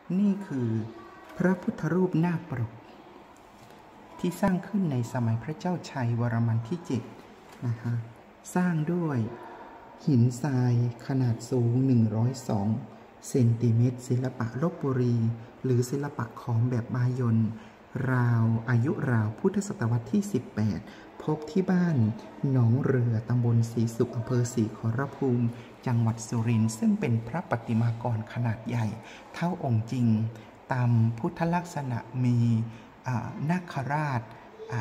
นี่คือพระพุทธรูปนาคปรกที่สร้างขึ้นในสมัยพระเจ้าชัยวรมันที่7นะคะสร้างด้วยหินทรายขนาดสูง102เซนติเมตรศิลปะลพบุรีหรือศิลปะขอมแบบมายนอายุราวพุทธศตวรรษที่18พบที่บ้านหนองเรือตำบลศรีสุขอำเภอศรีขอรภูมิจังหวัดสุรินทร์ซึ่งเป็นพระประติมากรขนาดใหญ่เท่าองค์จริงตามพุทธลักษณะมีนาคราช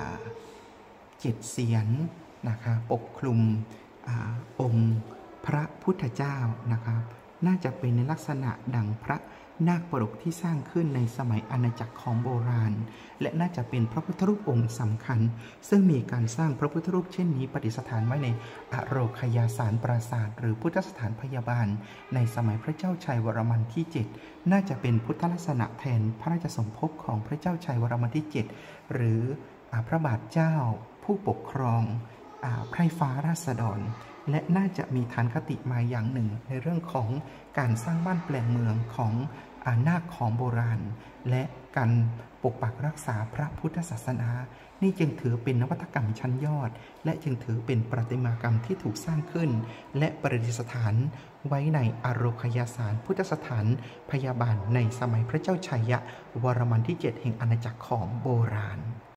7 เสียนนะคะปกคลุมองค์พระพุทธเจ้านะครับน่าจะเป็นในลักษณะดังพระนาคปรกที่สร้างขึ้นในสมัยอาณาจักรของโบราณและน่าจะเป็นพระพุทธรูปองค์สำคัญซึ่งมีการสร้างพระพุทธรูปเช่นนี้ประดิษฐานไว้ในอโรคยาสารปราสาทหรือพุทธสถานพยาบาลในสมัยพระเจ้าชัยวรมันที่7น่าจะเป็นพุทธลักษณะแทนพระราชสมภพของพระเจ้าชัยวรมันที่7หรือพระบาทเจ้าผู้ปกครองไพร่ฟ้าราษฎรและน่าจะมีฐานคติมาอย่างหนึ่งในเรื่องของการสร้างบ้านแปลงเมืองของนาคของโบราณและการปกปักรักษาพระพุทธศาสนานี่จึงถือเป็นนวัตกรรมชั้นยอดและจึงถือเป็นประติมากรรมที่ถูกสร้างขึ้นและประดิษฐานไว้ในอโรคยาสารพุทธสถานพยาบาลในสมัยพระเจ้าชัยวรมันที่7แห่งอาณาจักรของโบราณ